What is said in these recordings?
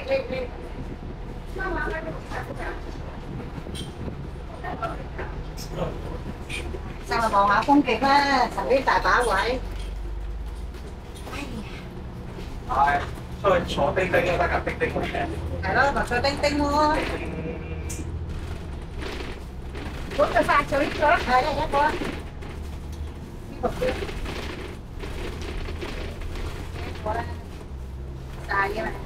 sao mà còn hạ phong kiệt á, thằng ấy đại把位。 係，所以坐叮叮得㗎，叮叮好平。 係咯，咪坐叮叮咯。 4個飯就呢個啦。 係啦，一個啦。呢個先。一個啦。大嘅嘛。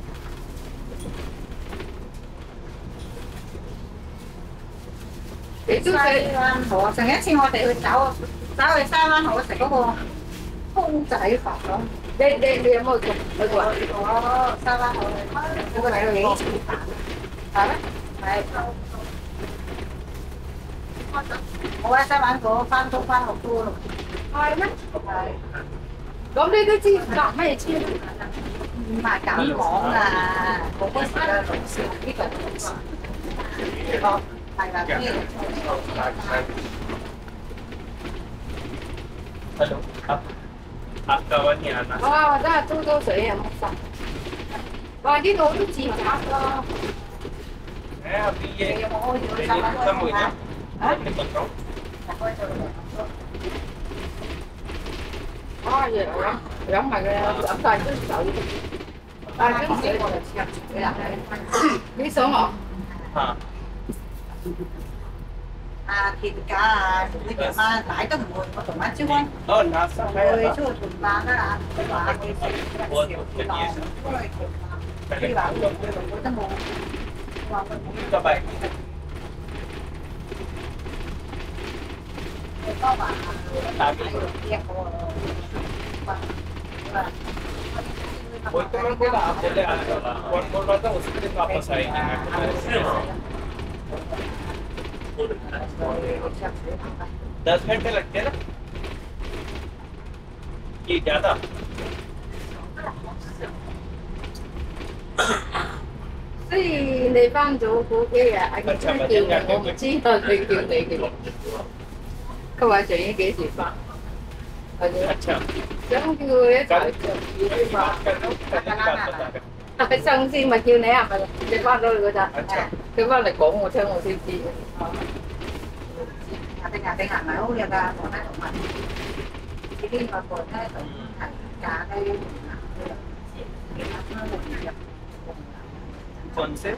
你都食灣河，上一次我哋去走去沙灣河食嗰個公仔飯咯。 你有冇去過啊？ 哦，沙灣河嗰個係幾錢飯？係咩？係。我喺沙灣河翻工翻學多咯。 係咩？ 係。 咁你都知夾咩簽？ 唔係咁講啊！我嗰時嘅同事呢個同事，哦，係啦，呢個。 Hello, kawannya anak. 哇！真係多水啊，冇晒。哇！呢度都自宅咯。 Habis 有冇開咗沙灣河啊？啊？開咗啦。 啊，養埋佢飲晒都走。但係今時我就入住啦。你想我？ 啊。 啊，鐵架啊，呢條媽奶都唔會，我同阿招安 Oh, nasa 去出去屯馬啦，佢話幾時一時去浪，都係屯馬，佢話佢都冇，話佢冇。 Ito ba? 佢都話喺度一個 वो तो मैं बोला आप बोले कौन बोल रहा था उसके दिन वापस आएंगे मैं 10 घंटे लगते हैं ना ये ज्यादा 所以你翻咗嗰幾日，阿傑真叫我唔知道佢叫你嘅。佢話仲要幾時翻？ अच्छा 想叫佢一齊做飯。係上次咪叫你係咪？你翻到去嗰陣，佢翻嚟講我聽，我先知。 nhà bên hàng nào giờ là còn hai đồng mạnh cái đi mà còn hai đồng thành cả đây कौन से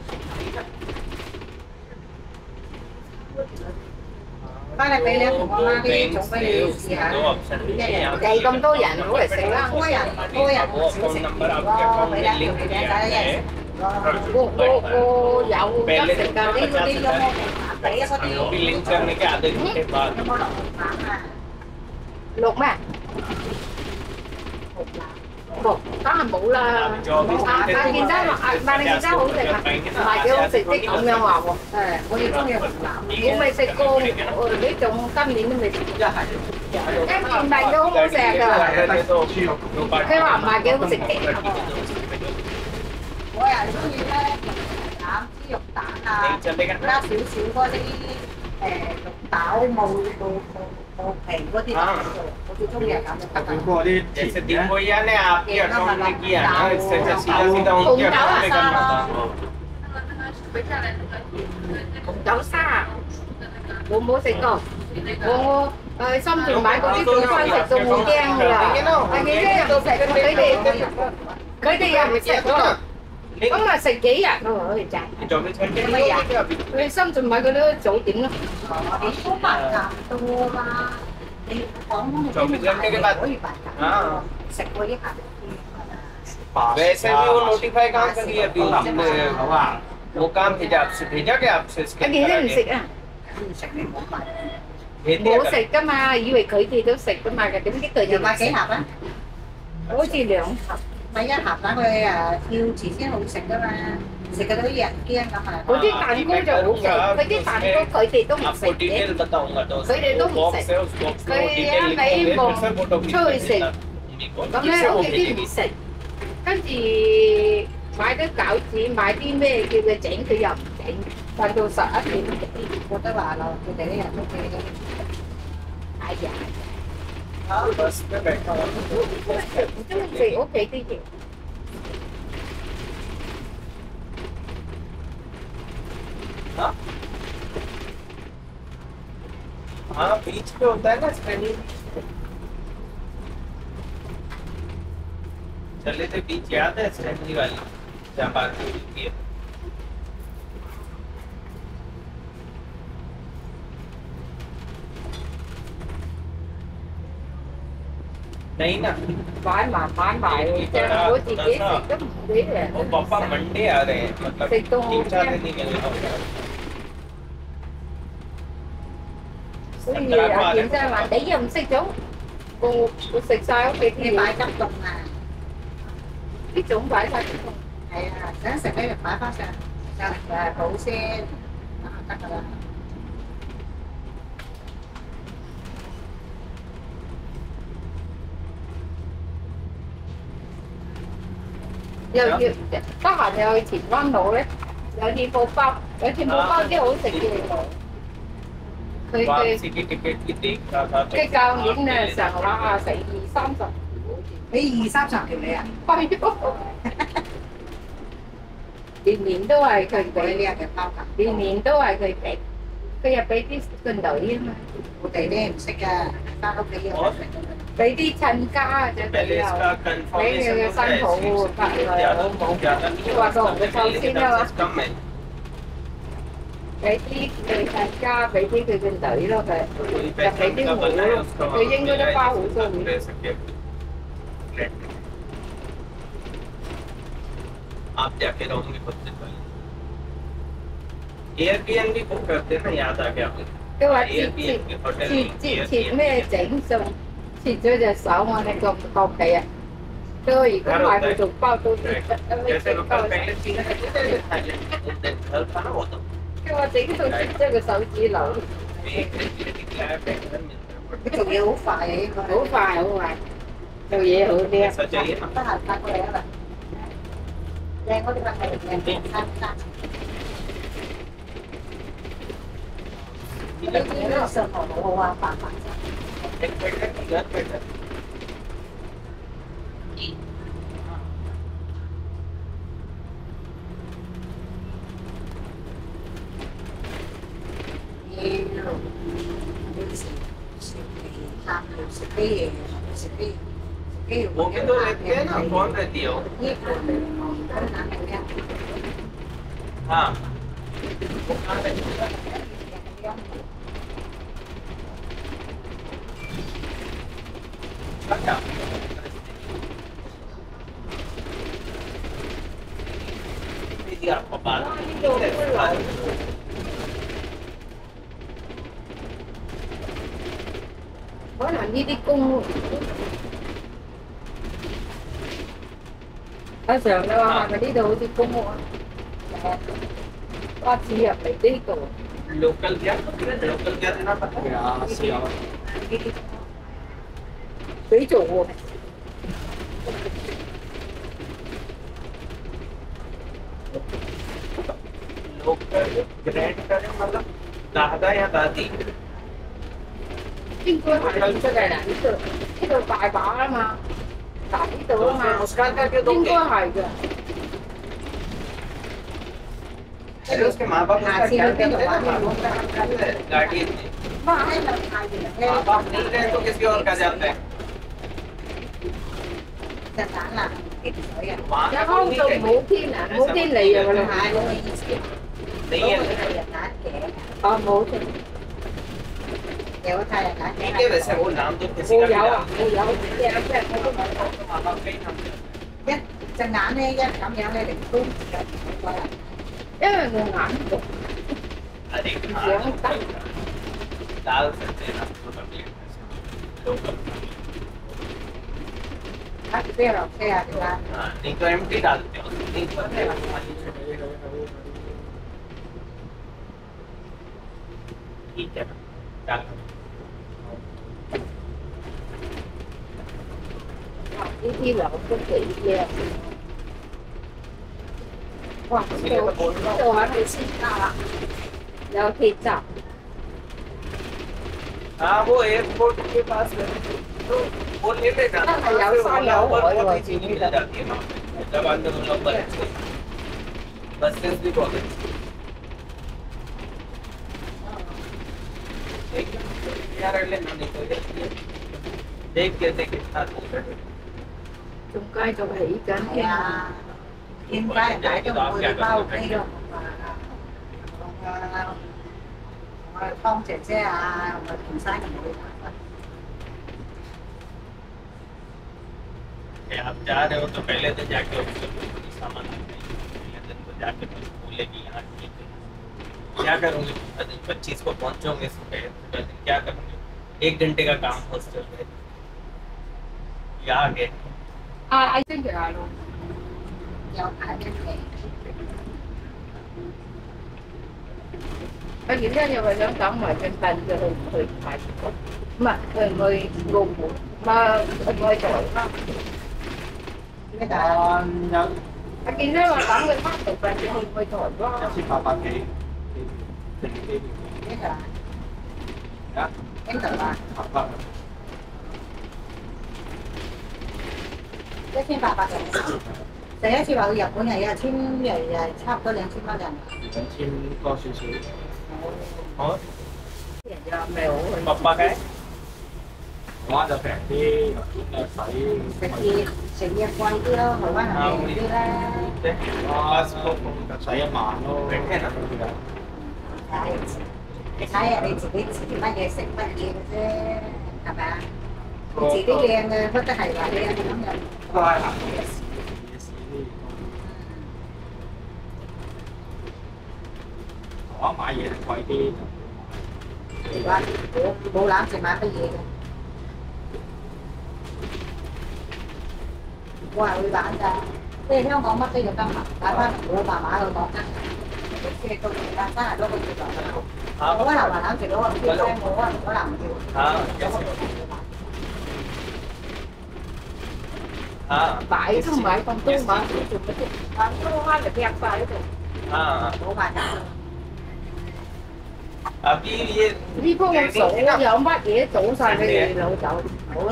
cái này bây giờ của con đi chúng bây giờ gì hả vậy咁多人攞嚟食啦， 多人少食咯，俾啦，俾大家一齊個有得食㗎， 呢啲有冇俾嗰啲 बिलिंग करने के आधे घंटे बाद 有冇落蛋啊？ 六咩？冇，梗係冇啦。但件衫但你件衫好食啊，唔係幾好食啲咁樣話喎。 誒，我哋中意紅腩。 我未食過，呢種今年都未食過。一件賣都好好食㗎。佢話唔係幾好食嘅。 我又中意咧腩豬肉蛋啊，加少少嗰啲綠豆冇皮嗰啲蛋喺度，我最中意係咁就得㗎。 जैसे दिनगोया ने आपके अकाउंट में किया ना इससे सीधा सीधा उनके अकाउंट में करना था 紅豆沙，我冇食過。我深圳買嗰啲做翻食到冇驚㗎啦，係幾多人食？佢哋又唔食喎。咁啊食幾日咯，可以賺。乜嘢？去深圳買嗰啲早點咯。 你都白鴿多嘛？你講可以白鴿，食過一下。 वैसे भी वो नोटिफाई कहाँ करी अभी वो काम भेजा आपसे भेजा क्या आपसे इसके 阿健都唔食啊？ 唔食你冇買。 भेज दिया 冇食㗎嘛，以為佢哋都食㗎嘛，點知佢哋要買幾盒啊？ 好似2盒。 買一盒等佢跳遲先好食㗎嘛，食嗰啲人驚咁啊！ 嗰啲蛋糕就好食，嗰啲蛋糕佢哋都唔食 आपको 嘅， डिटेल बताऊंगा तो 佢哋都唔 बॉक्स 食。 है उस बॉक्स 佢 में 一 डिटेल 味望 लिखा फोटो 出去食，咁咧屋企啲唔食，跟住買啲餃子，買啲咩叫佢整，佢又唔整，瞓到11點幾。 我都話咯，佢哋啲人都幾哎呀， हाँ बस में बैठा हूँ 唔中意食屋企啲嘢。 हाँ बीच पे होता है ना स्टैंडिंग। चले थे बीच, याद है स्टैंडी वाली जहाँ पार्किंग होती है। नहीं ना bán bài cho bố chị ghé thì rất quý là वो पापा मंडे आ रहे हैं, मतलब thì tôi 3-4 दिन ही मिलेगा। cái gì ở kiểm tra mà để dùm xích chú cô xịt sai không kịp Đi thì bãi trong tuần mà. cái chúng phải sao Hay là sáng sẽ cái bãi phát ra. Sao là đậu xe. Chắc là giờ có họ thì ơi chỉ ngon nổ đấy giờ thì bột bao chứ không xịt gì nổ वापसी की टिकट की देख रहा था तो cái cao điểm là sẵn là sẽ 30 cái 2-3 kiểu này à? thôi đi miệng都係佢 Cái 俾 này cái bao cả. đi miệng都係佢俾佢又俾啲軍隊啊嘛 Một tỷ đêm sẽ cả ta không thấy और 俾啲親家就 पहले 俾 इसका 又俾佢 कंफर्मेशन 嘅 होता है, 新抱 सीट 發 ज्यादा 來 बहुत ज्यादा नहीं 話 होता, 個嘅抽先啊嘛 कम है 俾啲佢親家俾啲佢軍隊咯佢 कोई 就俾 पैसा 啲 का 會 बना है 咯 उसका 佢應該都包好多會 रह सके। आप जाके रहोगे खुद से पहले एयरबीएनबी बुक करते ना, याद आ गया मुझे। 佢話切 Airbnb होटल 切咩整餸切咗隻手我哋個國旗啊佢話如果買佢仲包到啲 जैसे लोग पहले चीन घर था ना वो तो 佢話整到切咗個手指流 एक निकला है cái trục gì hữu phải 好快好快做嘢好啲 ऐसा चाहिए ना। có hành ta có lẽ là đang có cái văn này đèn xanh xanh cái gì nó sơn màu hoa vàng vàng एक बेटर की घर बेटर वो भी तो रहती है ना, कौन रहती है वो? हाँ वो कहाँ रहती है? अच्छा ये आपको बात có làm như đi cung ở sườn đâu mà đi đâu đi cung có chi à phải đi tổ local क्या देना पता है? tí chủ लोकल ग्रैंड करें मतलब दादा या दादी kinh tôi phải làm cho này là cái đồ bài bỏ mà tại cái đồ mà मुस्कान करके kinh दोगे tôi hỏi kìa अरे उसके माँ बाप उसका सिर्फ ख्याल भी करते हैं होगा। ना, गार्डियन में माँ बाप नहीं रहे तो किसी और का जाता है वहाँ nó का không कोई dùng नहीं mũ thiên à mũ thiên lì rồi luôn नहीं है mũ thiên ठीक है वैसे वो नाम तो किसी cô का भी dâu à डाल cô dâu dạ dạ दो, माँ बाप का ही नाम है। chẳng hạn này cảm nhận này đừng tung chứ là người ngậm được अरे Dạ, không tắt. डाल सकते हैं आपको कभी local các cái rồi xe thì là हाँ नहीं तो एम्प्टी डालते हो नहीं तो ठीक है डाल đi thi lộn cái chị về hoặc đồ ăn thì xin tao ạ rồi thịt chọc हाँ वो एयरपोर्ट के पास है तो वो ले लेना Đó là dạo sau dạo hội rồi. बहुत चीजें मिल जाती है वहाँ पे हैदराबाद में तो नंबर अच्छे बसेस भी बहुत अच्छी यार लेना नहीं तो देख के कितना Trồng cây cho bà ý kiến Thì in cái cho người bao cây đâu mà không trẻ trẻ mà kiểm sai cả người आप जा रहे हो तो पहले तो जाके उसको सामान पहले दिन तो जाके बोलेगी यहाँ क्या करूँगी 25 को पहुँचोगे सुबह क्या करूँगी 1 घंटे का काम हॉस्टल में यहाँ आगे anh xin kể luôn giao thải bên này anh nghĩ ra nhiều người giống tổng mà trên bàn giờ người phải mà người gồm mà người trời cái đó anh nghĩ ra là tổng người khác từ bàn giờ người trời quá 1800幾， cái đó 啊， cái đó là 800。 1800第一次話去日本係差唔多2000蚊人。 2000多少少。 और 人就未好去 पापा का है 台灣就平啲， 食嘢貴啲咯，台灣係平啲啦。 बस को 使1萬咯。 बैठे ना 你睇下你自己乜嘢食乜嘢嘅啫，係咪啊？你自己靚嘅，不得係話靚咁樣。 都係行夜市台灣買嘢就貴啲。 話冇攬住買乜嘢嘅。我係會玩㗎，即係香港乜都要跟埋，買翻我爸爸去講真，即係到而家真係攞個月來。我可能話攬住攞個月咧，我可能唔要。 bãi chứ không phải con tôi mà chụp cái bán nó hoa là đẹp vào đấy हाँ Ủa bà trả अभी ये đi có một số giờ ông bắt dễ tủ xài cái gì lậu chậu ủa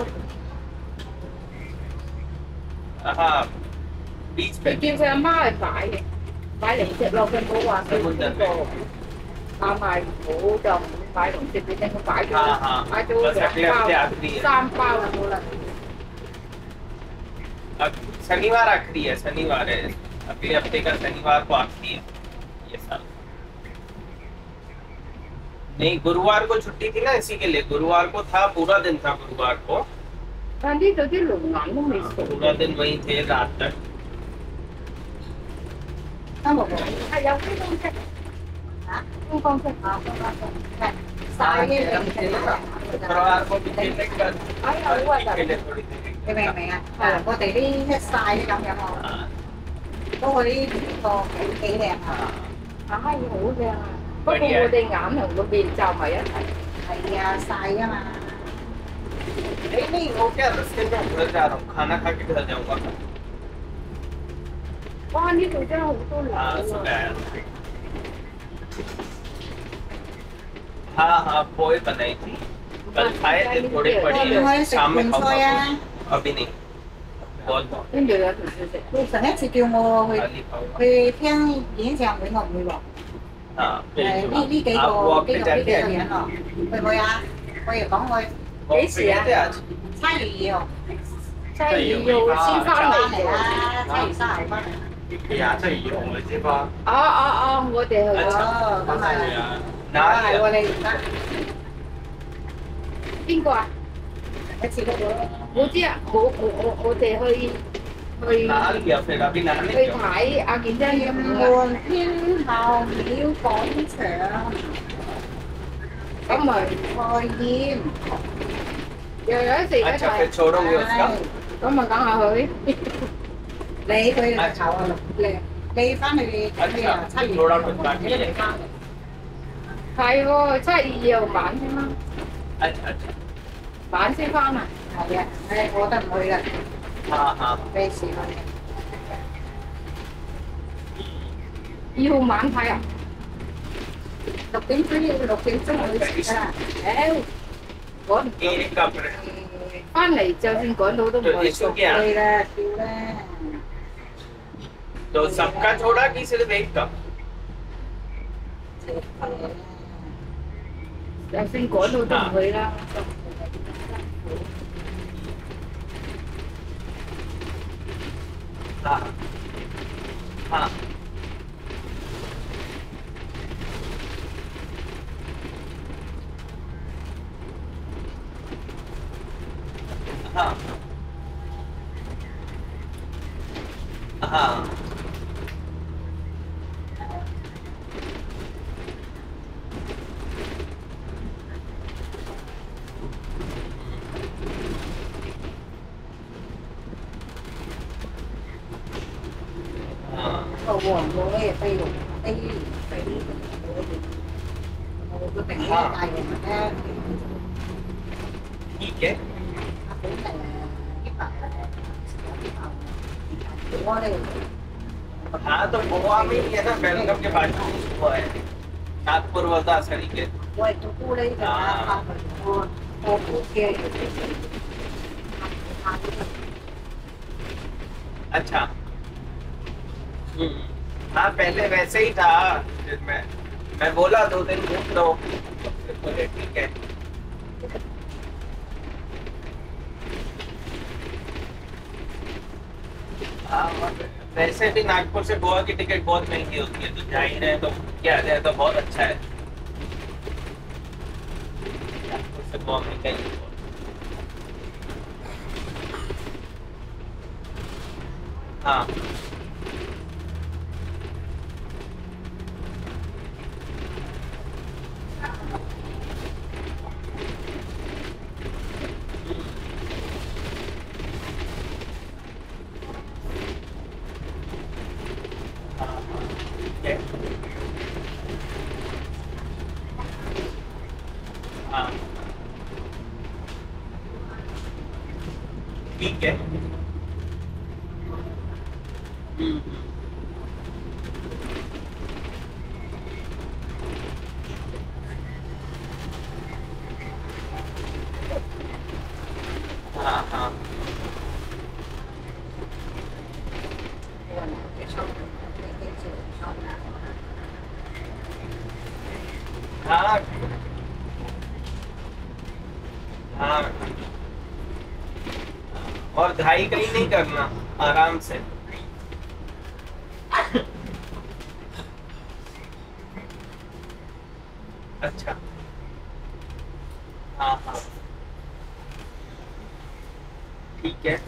हाँ बीच đi पे kêu xe má phải phải là sẽ lo cái cô qua cái cô à mày phụ chồng phải cũng chụp đi không phải chứ phải chú बस अगले हफ्ते bao आखिरी है sam bao là một lần अब शनिवार आखिरी है शनिवार है अगले हफ्ते का शनिवार को आखिरी है ये साल नहीं गुरुवार को छुट्टी थी ना इसी के लिए गुरुवार को था पूरा दिन था गुरुवार को anh đi từ cái lượng ngắn nó mày sụp पूरा दिन वहीं थे रात तक Có một bộ à giống cái con xe hả? con xe Không, không. Sai cái शुक्रवार को भी खेलने का ấy ở ngoài là खेले थोड़ी देर cái mẹ có thể đi hết sai cái trong nhà không? हाँ Có đi có cái đẹp hả? ai ngủ ra có con mua đây ngảm là con biển chào mày á Phải sai á mà. नहीं नहीं वो क्या रास्ते में घर जा रहा हूँ खाना खा के घर जाऊंगा con đi từ trong tôi हाँ là सुबह आया हाँ हाँ पोहे बनाई थी कल खाए थे थोड़े पड़ी शाम में खाऊंगा अभी नहीं बहुत cái điều là thực sự sẽ Tôi sợ hết thì kêu mua खाली खाऊंगा 去聽演唱會我唔會喎。 हाँ 呢幾 आप 個 वॉक 呢 पे 個 चल 呢幾 के 個人咯，會唔會啊？我哋講佢 वॉक पे गए थे आज 7月2號 sai nhiều xin phá 翻 này 嚟啦，7月3號翻嚟。 你廿七2號你先翻。 我哋去咗哦，咁咪係啊， 哪里係喎，你而家邊個啊？ 一次過咗。 我知啊，我哋去 नहा लिया फिर अभी नहाने 去 क्यों 睇阿健真屯門天后廟廣場咁咪開宴， 又有一時一 अच्छा 齊 फिर छोड़ोगे उसका 咁咪梗係去。 你去頭啊你翻去咁你啊7月2號你都未翻嚟。 係喎，7月2號晚先啦， अच्छा अच्छा 晚先翻啊。 係啊，我覺得唔去啦， हाँ हाँ 咩事去？ 2號晚睇啊？ 6點鐘去食啦。 趕 एक कपड़े 翻嚟就算趕到都唔去。 इसको क्या 去啦，叫啦。 तो सबका छोड़ा कि सिर्फ एक का 先趕到都唔去啦。 हाँ हाँ हाँ हाँ 個黃我咧飛龍飛我個定呢大型咧， ठीक है 本誒我哋 हाँ तो गोवा में ही है ना बेलगम के बाजू में वो है नागपुर वर्धा सरी के 我係做咕喱㗎，我估嘅。 अच्छा हाँ पहले वैसे ही था फिर मैं बोला 2 दिन घूम लो फिर बोले ठीक है हाँ वैसे भी नागपुर से गोवा की टिकट बहुत महंगी होती है तो जा ही रहे तो क्या जाए तो बहुत अच्छा है नागपुर से गोवा में कहीं हाँ हाँ ठीक है हाँ हाँ हाँ हाँ और घाई कहीं नहीं करना आराम से अच्छा हाँ हाँ ठीक है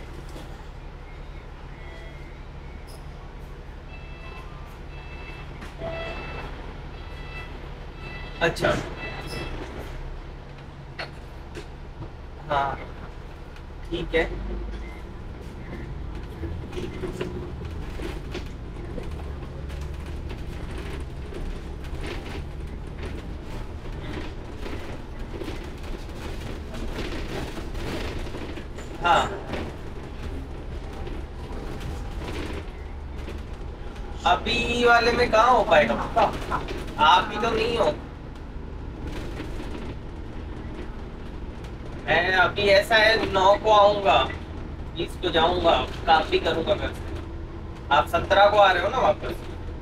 अच्छा हाँ ठीक है हाँ अभी वाले में कहाँ हो पाएगा आप ही तो नहीं हो मैं अभी ऐसा है 9 को आऊंगा 20 को जाऊंगा काम भी करूंगा घर से आप 17 को आ रहे हो ना वापस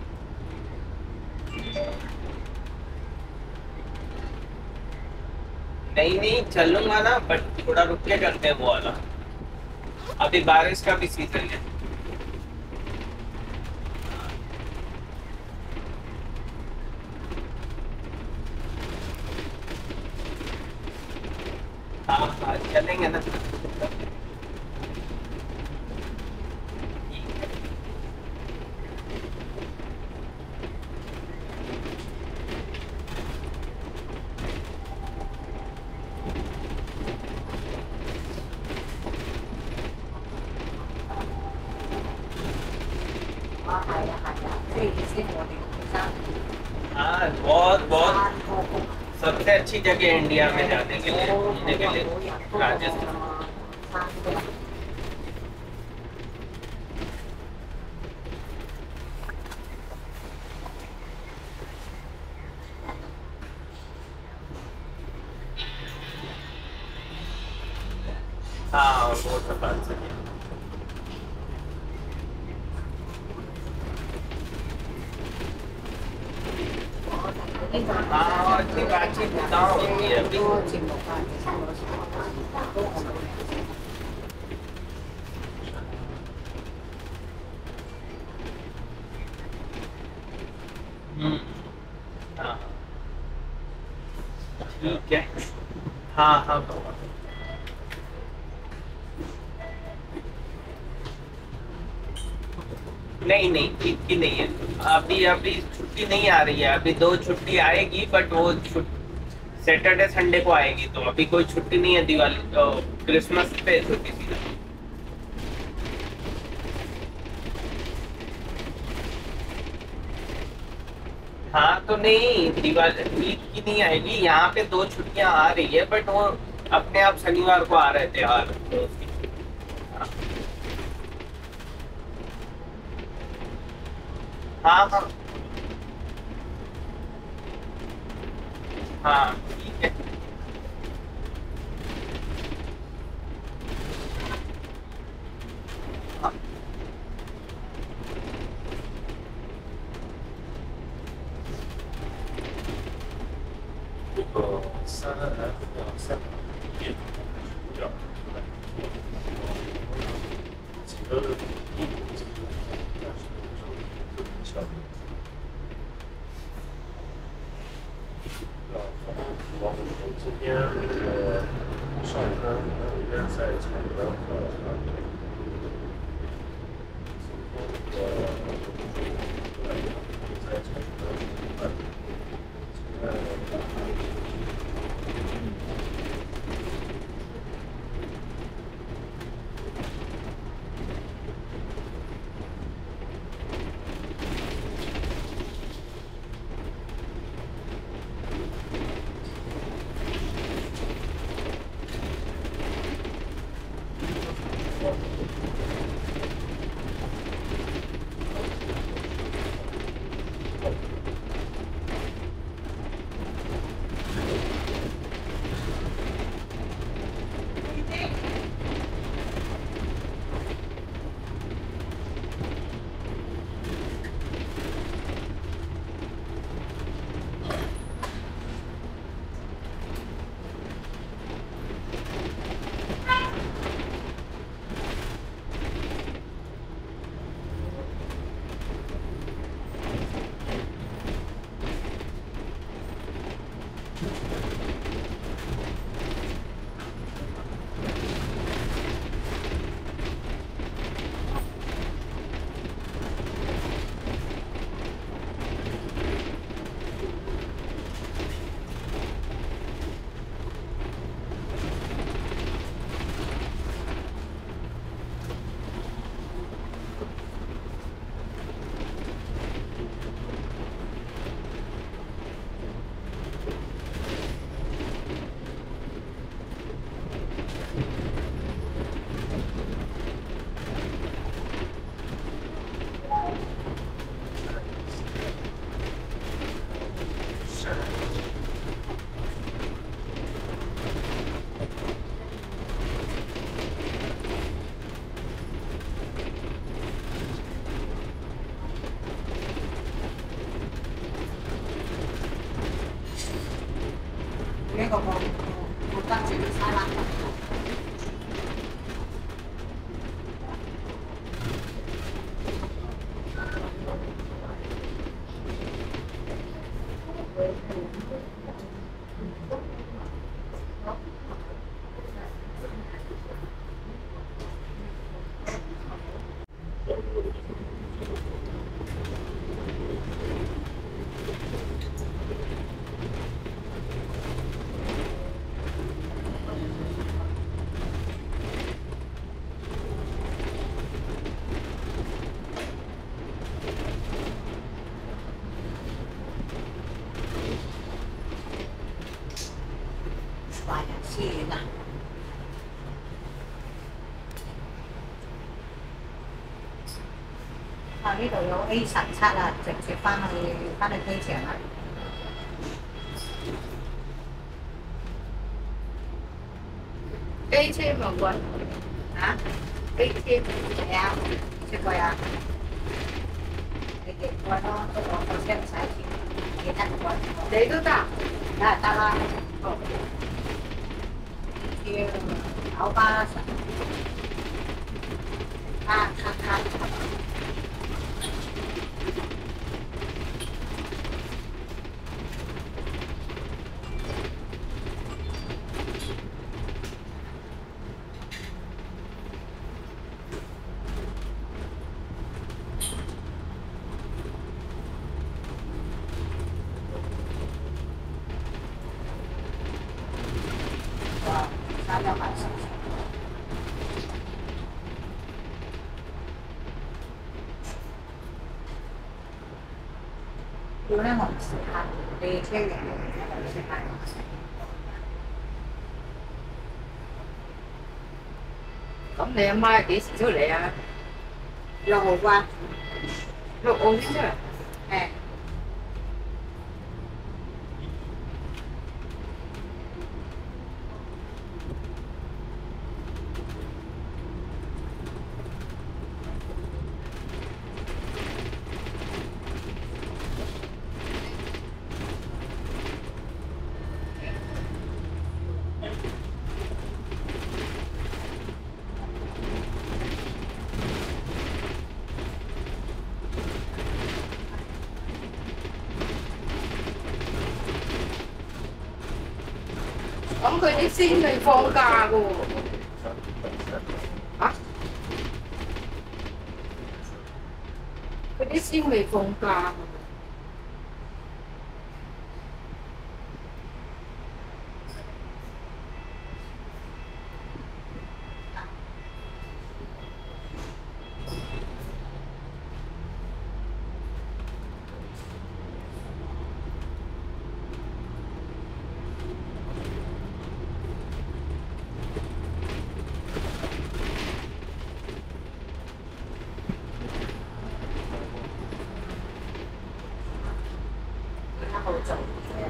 नहीं चलूंगा ना बट थोड़ा रुक के करते हैं वो वाला अभी बारिश का भी सीजन है हाँ चलेंगे ना हाँ बहुत सबसे अच्छी जगह इंडिया में जाने के लिए घूमने के लिए राजस्थान हाँ वो सब बात सही है हाँ इतनी बातचीत कहाँ होती है अभी हाँ ठीक है हाँ हाँ नहीं नहीं ईद की नहीं है अभी अभी छुट्टी नहीं आ रही है अभी 2 छुट्टी आएगी बट वो सैटरडे संडे को आएगी तो अभी कोई छुट्टी नहीं है दिवाली क्रिसमस पे छुट्टी थी हाँ तो नहीं दिवाली ईद की नहीं आएगी यहाँ पे 2 छुट्टियां आ रही है बट वो अपने आप शनिवार को आ रहे त्योहार तो हाँ हाँ हाँ ठीक है हाँ 今天那个上班约在成都在成都那个我当时就擦拉。線啊！啊，呢度有 A17啊，直接翻去機場啦。 A 車冇貴嚇 ，A 車係啊，最貴啊！你幾貴咯？不過我車唔使錢。 嘢得喎。 你都得， 得啦。 哦， 叫炒巴神，咔咔咔。要咧，我唔試下，你車人我唔試下。 咁你阿媽幾時出嚟啊 6號關， ？6號先出嚟。 誒。 咁佢啲先未放假噶喎。嚇？佢啲先未放假㗎。 做嘢，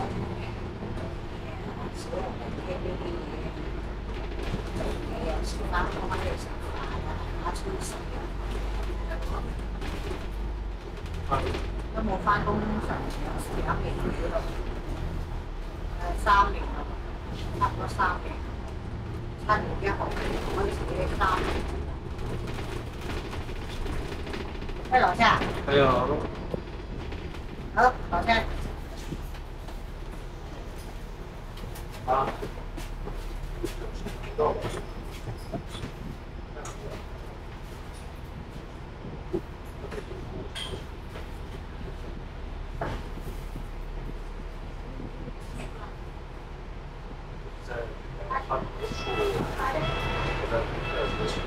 小學嘅呢啲嘢，做嘢又少翻工又食飯啊，打超市啊，都冇翻工，上有時間未到度，3年啦，差唔多3年，7月1號開始3年。喂，老夏。 係啊。 好，老夏。 啊。在看书，我在读书。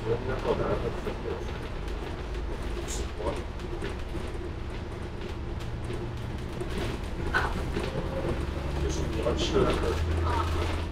人家后台的分类。就是你要吃的是。